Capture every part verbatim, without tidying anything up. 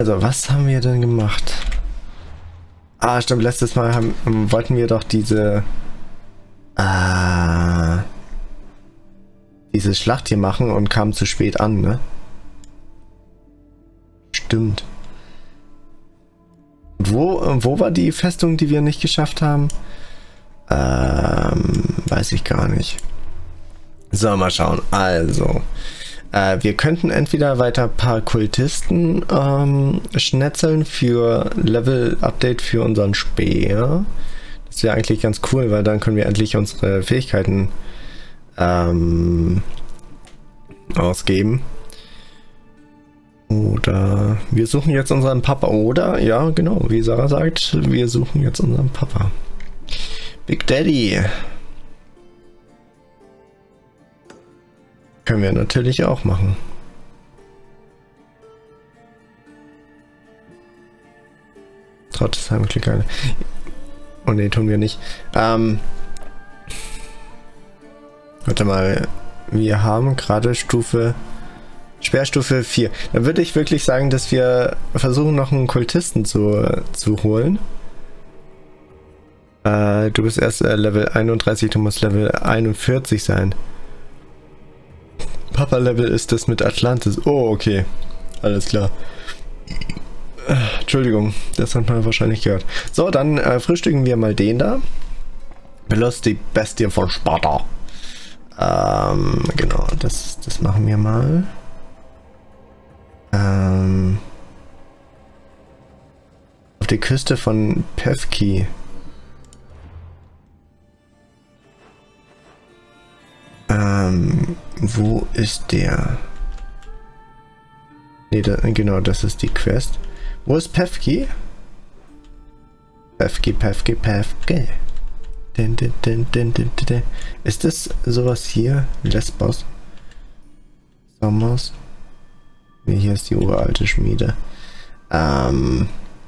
Also, was haben wir denn gemacht? Ah, stimmt, letztes Mal haben, wollten wir doch diese äh, diese Schlacht hier machen und kamen zu spät an, ne? Stimmt. Wo, wo war die Festung, die wir nicht geschafft haben? Ähm, weiß ich gar nicht. So, mal schauen. Also, äh, wir könnten entweder weiter ein paar Kultisten ähm, schnetzeln für Level-Update für unseren Speer. Das wäre eigentlich ganz cool, weil dann können wir endlich unsere Fähigkeiten ähm, ausgeben. Oder wir suchen jetzt unseren Papa. Oder, ja genau, wie Sarah sagt, wir suchen jetzt unseren Papa. Big Daddy. Können wir natürlich auch machen. Trotzdem klick eine. Oh ne, tun wir nicht. Ähm, warte mal. Wir haben gerade Stufe... Sperrstufe vier. Da würde ich wirklich sagen, dass wir versuchen, noch einen Kultisten zu, zu holen. Äh, du bist erst äh, Level einunddreißig, du musst Level einundvierzig sein. Papa-Level ist das mit Atlantis. Oh, okay. Alles klar. Äh, Entschuldigung, das hat man wahrscheinlich gehört. So, dann äh, frühstücken wir mal den da. Belos, die Bestie von Sparta. Ähm, genau, das, das machen wir mal. Ähm, auf die Küste von Pevki. Ähm, wo ist der? Ne, da, genau, das ist die Quest. Wo ist Pevki? Pevki, Pevki, Pevki. Din, din, din, din, din, din. Ist das sowas hier? Lesbos? Samos? Ne, hier ist die uralte Schmiede. Ähm...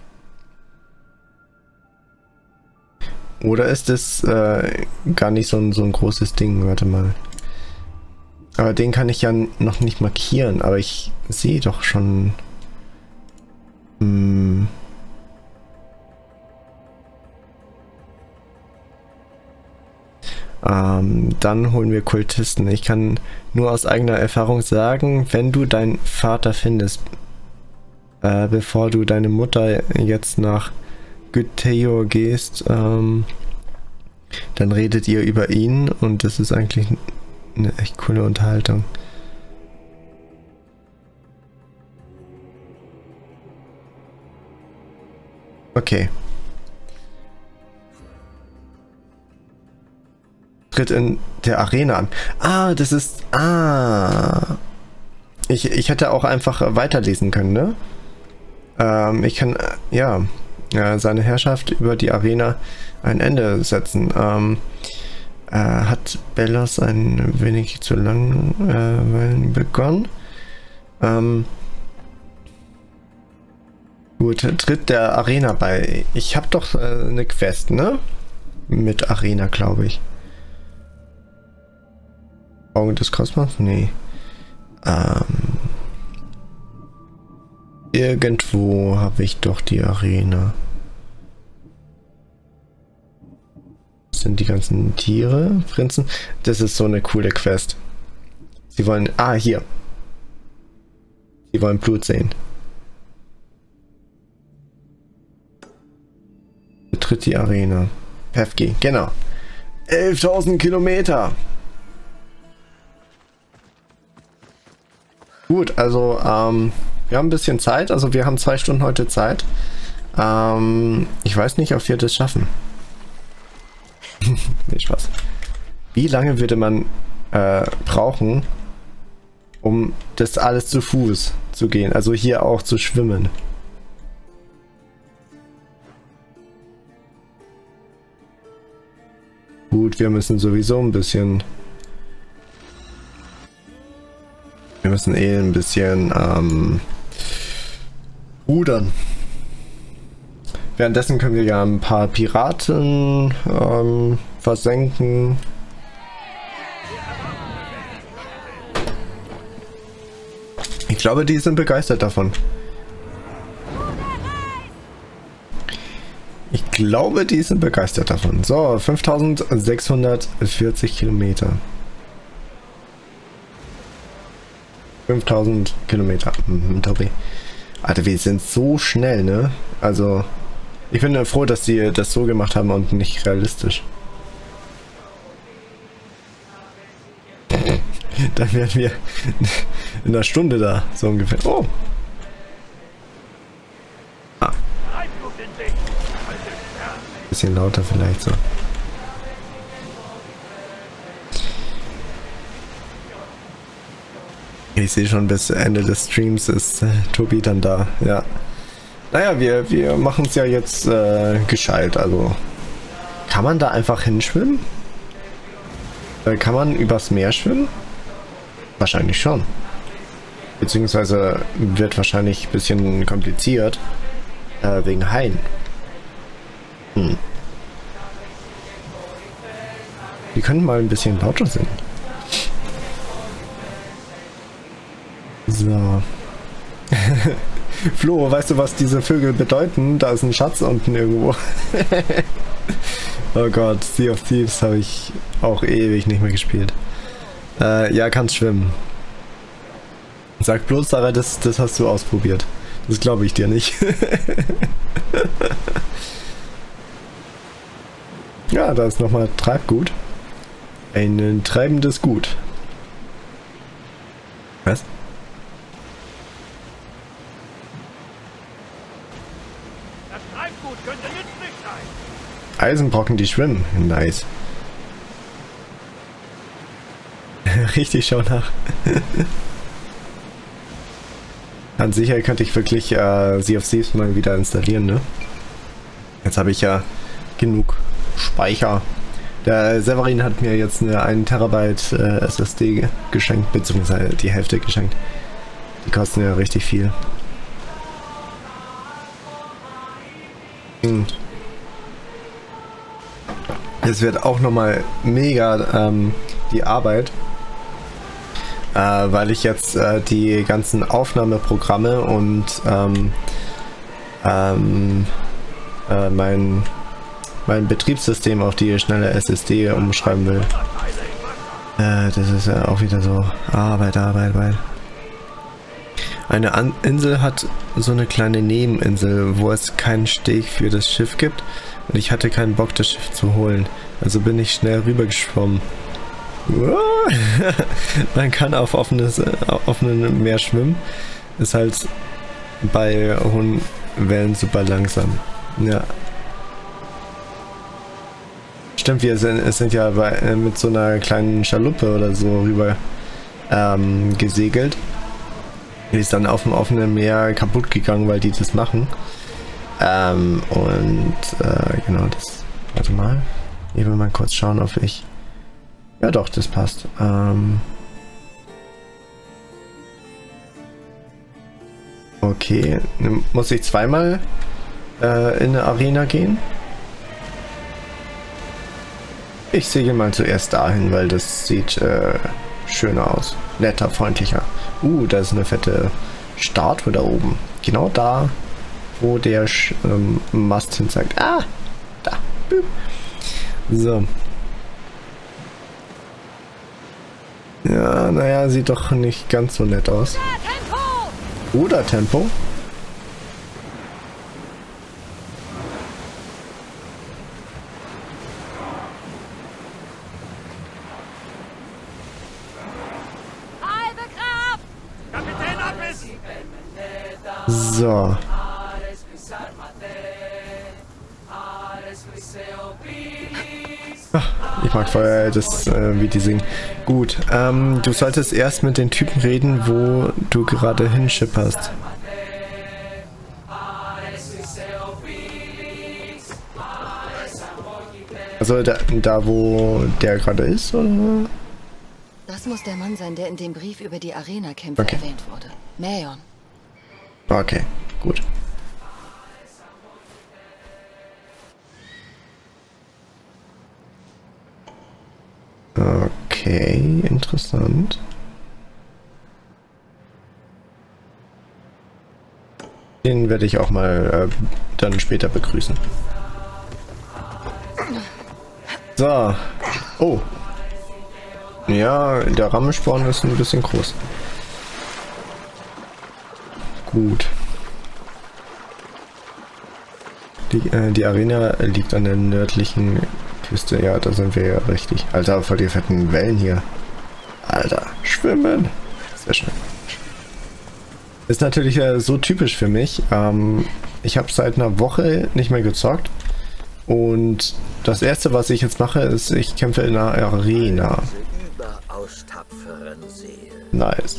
Oder ist es äh, gar nicht so ein, so ein großes Ding? Warte mal. Aber den kann ich ja noch nicht markieren, aber ich sehe doch schon... Hm. Ähm, dann holen wir Kultisten. Ich kann nur aus eigener Erfahrung sagen, wenn du deinen Vater findest, äh, bevor du deine Mutter jetzt nach Gytheio gehst, ähm, dann redet ihr über ihn und das ist eigentlich eine echt coole Unterhaltung. Okay. Tritt in der Arena an. Ah, das ist... Ah. Ich, ich hätte auch einfach weiterlesen können, ne? Ähm, ich kann... Ja... Ja, seine Herrschaft über die Arena ein Ende setzen. Ähm, äh, hat Belos ein wenig zu lang äh, begonnen? Ähm, gut, tritt der Arena bei. Ich habe doch äh, eine Quest, ne? Mit Arena, glaube ich. Augen des Kosmos? Nee. Ähm, irgendwo habe ich doch die Arena. Sind die ganzen Tiere, Prinzen. Das ist so eine coole Quest. Sie wollen... Ah, hier. Sie wollen Blut sehen. Betritt die Arena. Pevki, genau. elftausend Kilometer. Gut, also ähm, wir haben ein bisschen Zeit. Also wir haben zwei Stunden heute Zeit. Ähm, ich weiß nicht, ob wir das schaffen. Nee, Spaß. Wie lange würde man äh, brauchen, um das alles zu Fuß zu gehen? Also hier auch zu schwimmen. Gut, wir müssen sowieso ein bisschen... Wir müssen eh ein bisschen ähm, rudern. Währenddessen können wir ja ein paar Piraten ähm, versenken. Ich glaube, die sind begeistert davon. glaube, die sind begeistert davon. So, fünftausendsechshundertvierzig Kilometer. fünftausend Kilometer. Mhm, Tobi. Alter, wir sind so schnell, ne? Also, ich bin ja froh, dass die das so gemacht haben und nicht realistisch. Dann wären wir in einer Stunde da, so ungefähr. Oh! Ah. Bisschen lauter vielleicht so. Ich sehe schon, bis Ende des Streams ist äh, Tobi dann da, ja. Naja, wir, wir machen es ja jetzt äh, gescheit, also kann man da einfach hinschwimmen? Äh, kann man übers Meer schwimmen? Wahrscheinlich schon. Beziehungsweise wird wahrscheinlich ein bisschen kompliziert, äh, wegen Haien. Hm. Wir können mal ein bisschen lauter singen. So. Flo, weißt du, was diese Vögel bedeuten? Da ist ein Schatz unten irgendwo. Oh Gott, Sea of Thieves habe ich auch ewig nicht mehr gespielt. Äh, ja, kannst schwimmen. Sag bloß, Sarah, das, das hast du ausprobiert. Das glaube ich dir nicht. Ja, da ist nochmal Treibgut. Ein treibendes Gut. Was? Das Treibgut könnte nützlich sein. Eisenbrocken, die schwimmen. Nice. Richtig, schau nach. An sicher könnte ich wirklich äh, Sea of Thieves mal wieder installieren, ne? Jetzt habe ich ja genug Speicher. Der Severin hat mir jetzt eine ein Terabyte äh, S S D ge geschenkt, beziehungsweise die Hälfte geschenkt. Die kosten ja richtig viel. Hm. Es wird auch nochmal mega ähm, die Arbeit, äh, weil ich jetzt äh, die ganzen Aufnahmeprogramme und ähm, ähm, äh, mein, mein Betriebssystem auf die schnelle S S D umschreiben will. Äh, das ist ja auch wieder so Arbeit, Arbeit, Arbeit. Eine An Insel hat so eine kleine Nebeninsel, wo es keinen Steg für das Schiff gibt. Und ich hatte keinen Bock, das Schiff zu holen. Also bin ich schnell rübergeschwommen. Man kann auf offenes, auf offenem Meer schwimmen. Ist halt bei hohen Wellen super langsam. Ja. Stimmt, wir sind, es sind ja bei, äh, mit so einer kleinen Schaluppe oder so rüber ähm, gesegelt. Die ist dann auf dem offenen Meer kaputt gegangen, weil die das machen. Ähm, und äh, genau das. Warte mal. Ich will mal kurz schauen, ob ich. Ja doch, das passt. Ähm, okay. Muss ich zweimal äh, in eine Arena gehen? Ich segel mal zuerst dahin, weil das sieht äh, schöner aus. Netter, freundlicher. Uh, da ist eine fette Statue da oben. Genau da, wo der Sch ähm, Mast hin zeigt. Ah, da. So. Ja, naja, sieht doch nicht ganz so nett aus. Oder Tempo. So. Ach, ich mag voll das, äh, wie die singen. Gut, ähm, du solltest erst mit den Typen reden, wo du gerade hinschipperst. Also da, da wo der gerade ist, oder? Das muss der Mann sein, der in dem Brief über die Arena-Kämpfe okay. erwähnt wurde. Mayon. Okay, gut. Okay, interessant. Den werde ich auch mal äh, dann später begrüßen. So. Oh. Ja, der Rammelsporn ist ein bisschen groß. Gut. Die, äh, die Arena liegt an der nördlichen Küste. Ja, da sind wir ja richtig. Alter, voll die fetten Wellen hier. Alter, schwimmen. Sehr schön. Ist natürlich äh, so typisch für mich. Ähm, ich habe seit einer Woche nicht mehr gezockt. Und das erste, was ich jetzt mache, ist, ich kämpfe in einer Arena. Überaus tapferen Seelen. Nice.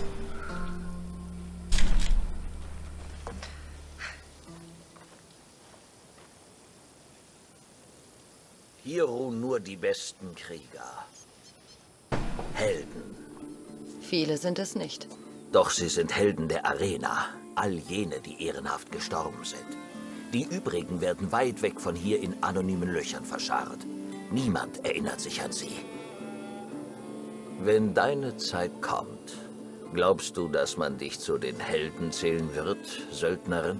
Hier ruhen nur die besten Krieger. Helden. Viele sind es nicht. Doch sie sind Helden der Arena. All jene, die ehrenhaft gestorben sind. Die übrigen werden weit weg von hier in anonymen Löchern verscharrt. Niemand erinnert sich an sie. Wenn deine Zeit kommt, glaubst du, dass man dich zu den Helden zählen wird, Söldnerin?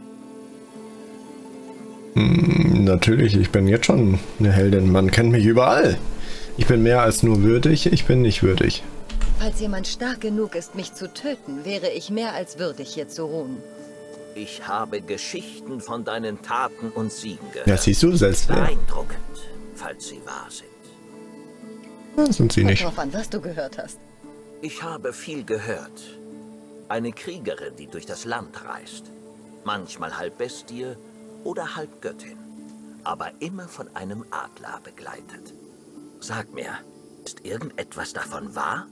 Hm, natürlich, ich bin jetzt schon eine Heldin. Man kennt mich überall. Ich bin mehr als nur würdig, ich bin nicht würdig. Falls jemand stark genug ist, mich zu töten, wäre ich mehr als würdig, hier zu ruhen. Ich habe Geschichten von deinen Taten und Siegen gehört. Ja, siehst du selbst. Ja. Beeindruckend, falls sie wahr sind. Ja, sind sie nicht. Kommt drauf an, was du gehört hast. Ich habe viel gehört. Eine Kriegerin, die durch das Land reist. Manchmal halb Bestie oder halb Göttin. Aber immer von einem Adler begleitet. Sag mir, ist irgendetwas davon wahr?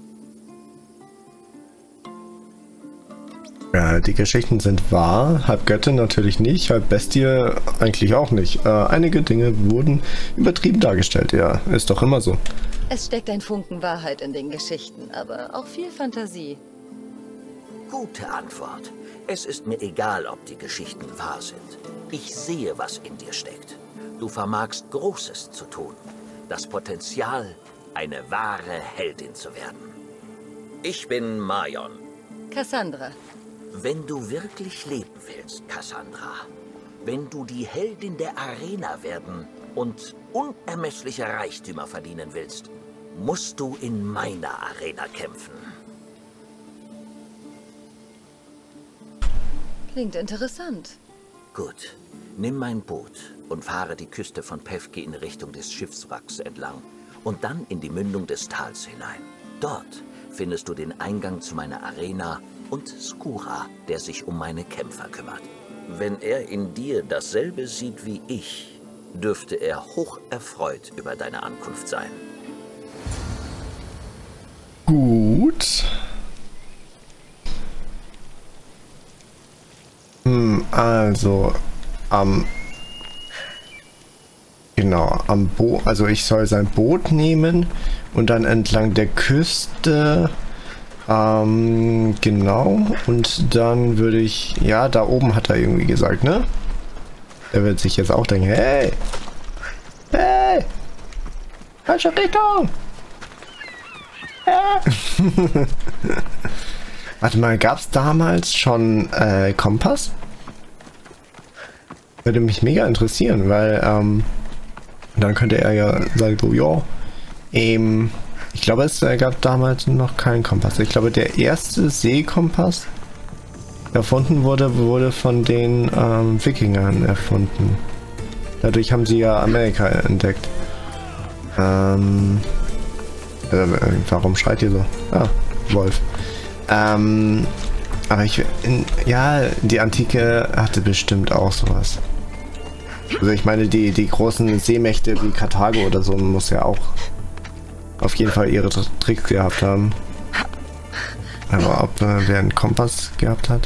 Ja, die Geschichten sind wahr, halb Göttin natürlich nicht, halb Bestie eigentlich auch nicht. Äh, einige Dinge wurden übertrieben dargestellt, ja, ist doch immer so. Es steckt ein Funken Wahrheit in den Geschichten, aber auch viel Fantasie. Gute Antwort. Es ist mir egal, ob die Geschichten wahr sind. Ich sehe, was in dir steckt. Du vermagst Großes zu tun. Das Potenzial, eine wahre Heldin zu werden. Ich bin Marion. Cassandra. Wenn du wirklich leben willst, Cassandra, wenn du die Heldin der Arena werden und unermessliche Reichtümer verdienen willst, musst du in meiner Arena kämpfen. Klingt interessant. Gut, nimm mein Boot und fahre die Küste von Pevki in Richtung des Schiffswracks entlang und dann in die Mündung des Tals hinein. Dort findest du den Eingang zu meiner Arena und Skura, der sich um meine Kämpfer kümmert. Wenn er in dir dasselbe sieht wie ich, dürfte er hoch erfreut über deine Ankunft sein. Gut. Hm, also, am... Genau, am Boot, also ich soll sein Boot nehmen und dann entlang der Küste... Ähm, genau. Und dann würde ich... Ja, da oben hat er irgendwie gesagt, ne? Er wird sich jetzt auch denken, hey! Hey! Falsche Richtung! Hey. Warte mal, gab es damals schon äh, Kompass? Würde mich mega interessieren, weil ähm, dann könnte er ja sagen, so, ja, ähm, ich glaube, es gab damals noch keinen Kompass. Ich glaube, der erste Seekompass, der erfunden wurde, wurde von den ähm, Wikingern erfunden. Dadurch haben sie ja Amerika entdeckt. Ähm, äh, warum schreit ihr so? Ah, Wolf. Ähm, aber ich, in, ja, die Antike hatte bestimmt auch sowas. Also ich meine, die, die großen Seemächte wie Karthago oder so muss ja auch auf jeden Fall ihre Tricks gehabt haben. Aber ob äh, wer einen Kompass gehabt hat,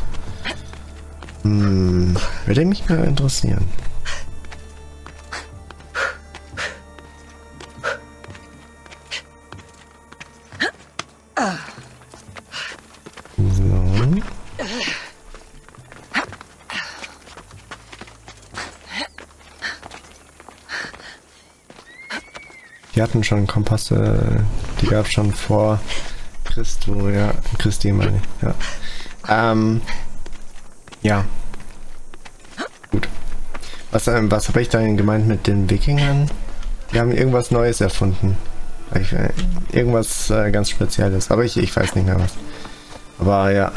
hm, würde mich mal interessieren. So. Die hatten schon Kompasse, die gab es schon vor Christo, ja, Christi meine ich, ja. Ähm, ja. Gut. Was, ähm, was habe ich dann gemeint mit den Wikingern? Wir haben irgendwas Neues erfunden. Ich, äh, irgendwas äh, ganz Spezielles. Aber ich, ich weiß nicht mehr was. Aber ja.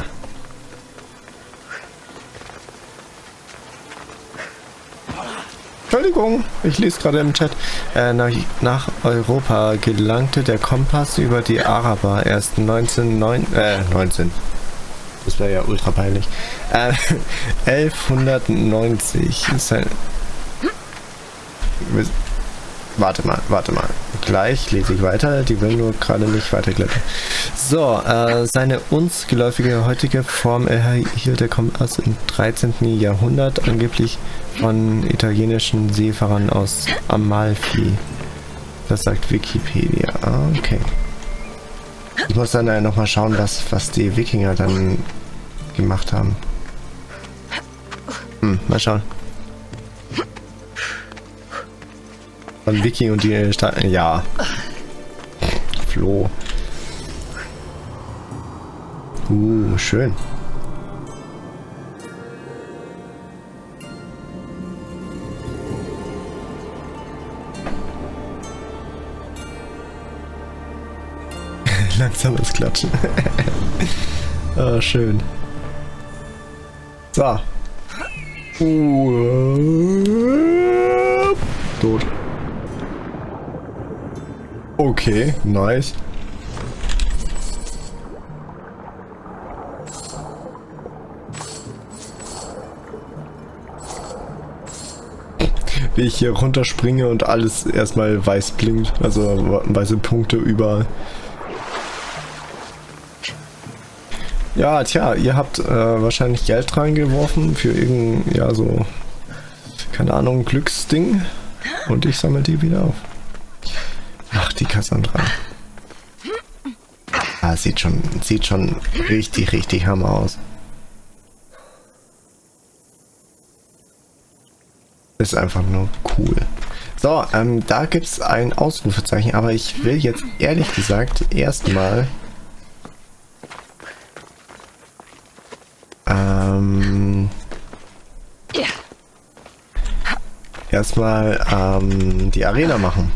Entschuldigung, ich lese gerade im Chat. Äh, nach, nach Europa gelangte der Kompass über die Araber erst neunzehnhundertneun, äh, neunzehn. Das wäre ja ultra peinlich. Äh, elfhundertneunzig ist ein... Warte mal, warte mal. Gleich lese ich weiter. Die will nur gerade nicht weiterklicken. So, äh, seine uns geläufige heutige Form erhielt der Kompass im dreizehnten Jahrhundert angeblich von italienischen Seefahrern aus Amalfi. Das sagt Wikipedia. Ah, okay. Ich muss dann äh, nochmal schauen, was, was die Wikinger dann gemacht haben. Hm, mal schauen. Von Viking und die Stadt. Ja. Flo. Uh, schön. Langsames Klatschen. Ah, schön. So. Uh, tot. Okay, nice. Wie ich hier runterspringe und alles erstmal weiß blinkt, also weiße Punkte überall. Ja, tja, ihr habt äh, wahrscheinlich Geld reingeworfen für irgendein, ja so, keine Ahnung, Glücksding und ich sammle die wieder auf. Ach, die Cassandra. Ah, sieht schon, sieht schon richtig, richtig hammer aus. Ist einfach nur cool. So, ähm, da gibt es ein Ausrufezeichen, aber ich will jetzt ehrlich gesagt erstmal ähm, erstmal ähm, die Arena machen.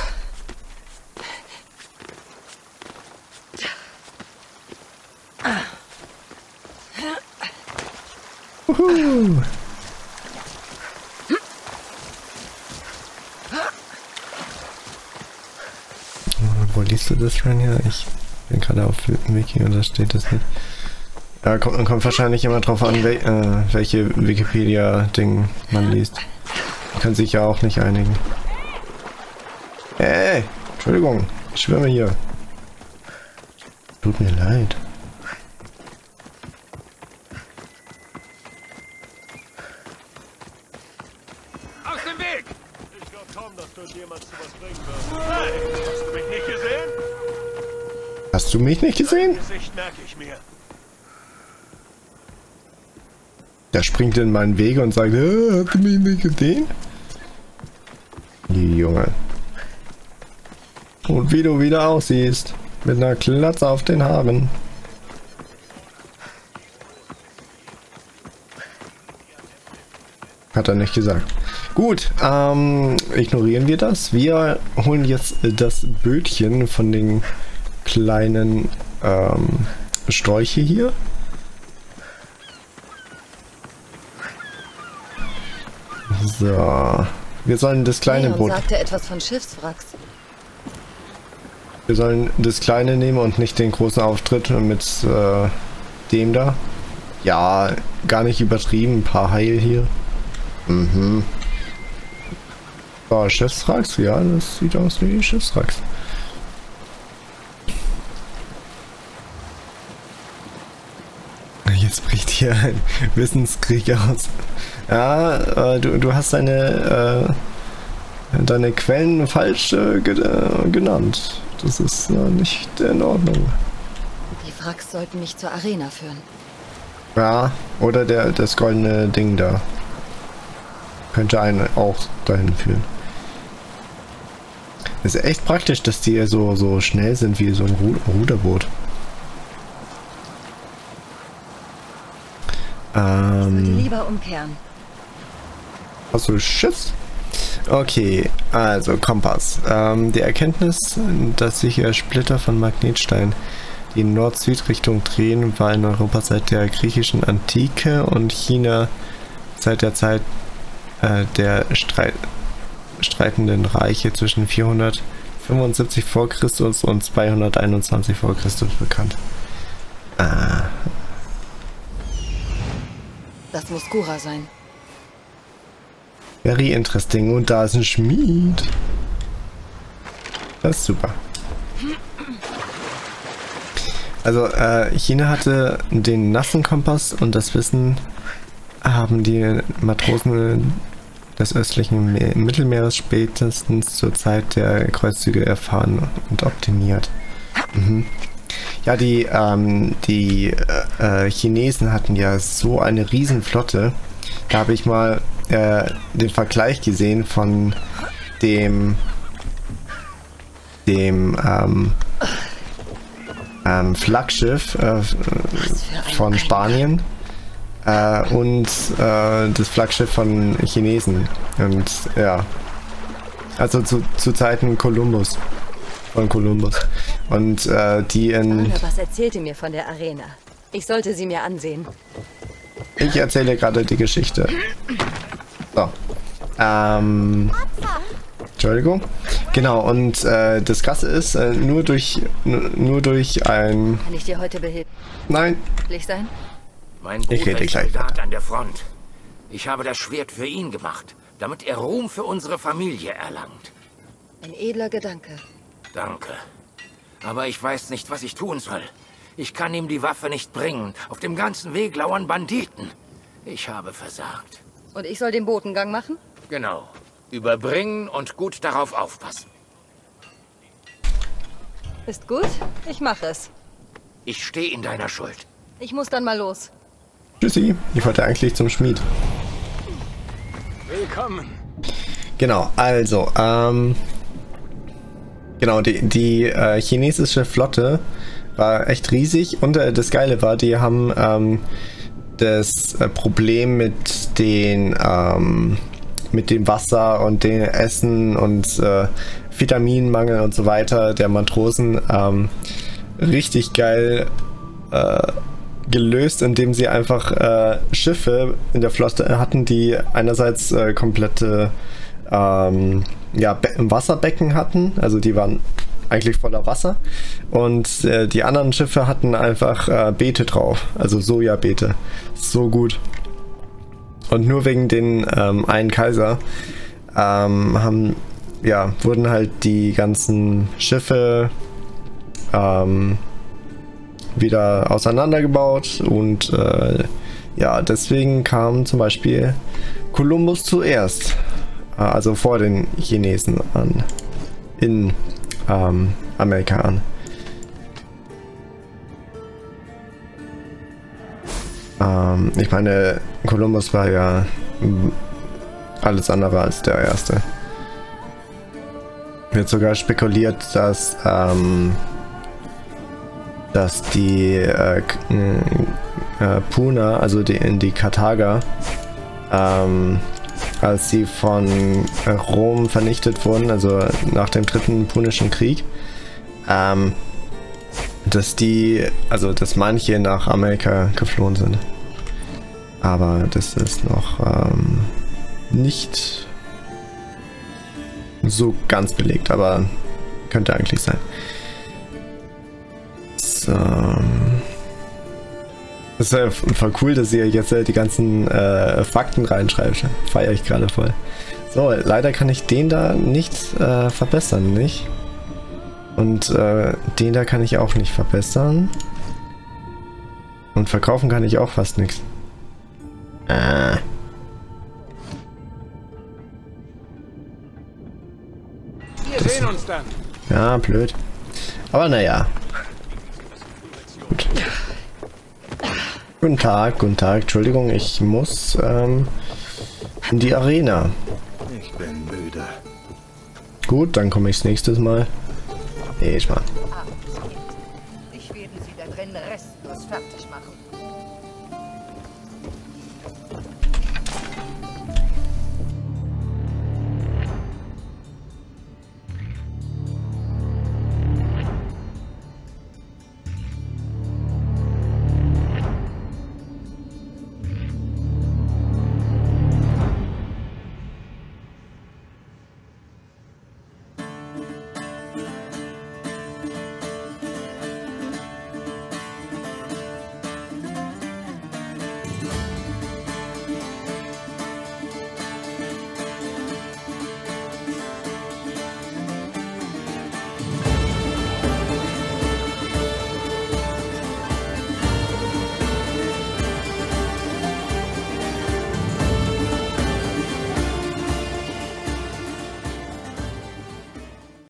Uhu. Wo liest du das, Rania? Ich bin gerade auf Wiki und da steht das nicht. Ja, kommt, kommt wahrscheinlich immer drauf an, wel, äh, welche Wikipedia-Ding man liest. Man kann sich ja auch nicht einigen. Hey, Entschuldigung, ich schwimme hier. Tut mir leid. Aus dem Weg! Ich glaube kaum, dass du jemals zu was bringen wirst. Hey, hast du mich nicht gesehen? Hast du mich nicht gesehen? Dein Gesicht merke ich mir. Der springt in meinen Weg und sagt, äh, hast du mich nicht gesehen? Junge. Und wie du wieder aussiehst. Mit einer Klatze auf den Haaren. Hat er nicht gesagt. Gut, ähm, ignorieren wir das. Wir holen jetzt das Bötchen von den kleinen ähm, Sträuche hier. So. Wir sollen das kleine Leon Boot. sagte etwas von Schiffswracks. Wir sollen das kleine nehmen und nicht den großen Auftritt mit äh, dem da. Ja, gar nicht übertrieben. Ein paar Heil hier. Mhm. So, Schiffswracks. Ja, das sieht aus wie Schiffswracks. Jetzt bricht hier ein Wissenskrieg aus. Ja, äh, du, du hast deine, äh, deine Quellen falsch äh, ge äh, genannt. Das ist äh, nicht in Ordnung. Die Wracks sollten mich zur Arena führen. Ja, oder der, das goldene Ding da. Könnte einen auch dahin führen. Es ist echt praktisch, dass die so, so schnell sind wie so ein Ru Ruderboot. Ich würde Ähm, lieber umkehren. hast du Schiss? Okay, also Kompass. Ähm, die Erkenntnis, dass sich äh, Splitter von Magnetstein die in Nord-Süd-Richtung drehen, war in Europa seit der griechischen Antike und China seit der Zeit äh, der Streit streitenden Reiche zwischen vierhundertfünfundsiebzig vor Christus und zweihunderteinundzwanzig vor Christus bekannt. Ah. Das muss Gura sein. Very interesting. Und da ist ein Schmied. Das ist super. Also äh, China hatte den nassen Kompass und das Wissen haben die Matrosen des östlichen Me- Mittelmeeres spätestens zur Zeit der Kreuzzüge erfahren und optimiert. Mhm. Ja, die, ähm, die äh, Chinesen hatten ja so eine Riesenflotte. Da habe ich mal äh, den Vergleich gesehen von dem dem ähm, ähm, Flaggschiff äh, von Spanien äh, und äh, das Flaggschiff von Chinesen. Und ja, also zu, zu Zeiten Kolumbus. Von Kolumbus. Und äh, die in... Was erzählte mir von der Arena? Ich sollte sie mir ansehen. Ich erzähle gerade die Geschichte. So. Ähm... Entschuldigung. Genau, und äh, das Krasse ist, äh, nur durch nur durch ein... Kann ich dir heute behilflich Nein. sein? Mein Ich Bruder rede ist gleich Soldat weiter. an der Front. Ich habe das Schwert für ihn gemacht, damit er Ruhm für unsere Familie erlangt. Ein edler Gedanke. Danke. Aber ich weiß nicht, was ich tun soll. Ich kann ihm die Waffe nicht bringen. Auf dem ganzen Weg lauern Banditen. Ich habe versagt. Und ich soll den Botengang machen? Genau. Überbringen und gut darauf aufpassen. Ist gut, ich mache es. Ich stehe in deiner Schuld. Ich muss dann mal los. Tschüssi. Ich wollte eigentlich zum Schmied. Willkommen. Genau, also, ähm... Genau, die, die äh, chinesische Flotte war echt riesig und äh, das Geile war, die haben ähm, das äh, Problem mit den ähm, mit dem Wasser und dem Essen und äh, Vitaminmangel und so weiter der Matrosen ähm, richtig geil äh, gelöst, indem sie einfach äh, Schiffe in der Flotte hatten, die einerseits äh, komplette ähm, ja, Be- Wasserbecken hatten, also die waren eigentlich voller Wasser und äh, die anderen Schiffe hatten einfach äh, Beete drauf, also Sojabeete. So gut. Und nur wegen den ähm, einen Kaiser ähm, haben, ja, wurden halt die ganzen Schiffe ähm, wieder auseinandergebaut und äh, ja, deswegen kam zum Beispiel Kolumbus zuerst, äh, also vor den Chinesen an, in ähm, Amerika an. Ähm, ich meine, Kolumbus war ja alles andere als der Erste. Wird sogar spekuliert, dass ähm, dass die äh, äh, Puna, also die in die Karthager, ähm, als sie von Rom vernichtet wurden, also nach dem dritten Punischen Krieg, ähm, dass die, also dass manche nach Amerika geflohen sind. Aber das ist noch ähm, nicht so ganz belegt, aber könnte eigentlich sein. So. Das ist ja voll cool, dass ihr jetzt äh, die ganzen äh, Fakten reinschreibt. Feiere ich gerade voll. So, leider kann ich den da nicht äh, verbessern, nicht? Und äh, den da kann ich auch nicht verbessern. Und verkaufen kann ich auch fast nichts. Äh. Wir sehen uns dann. Ja, blöd. Aber naja. Gut. Guten Tag, guten Tag. Entschuldigung, ich muss ähm, in die Arena. Ich bin müde. Gut, dann komme ich das nächste Mal. Nee, ich mal. Ich werde sie da drin restlos fertig machen.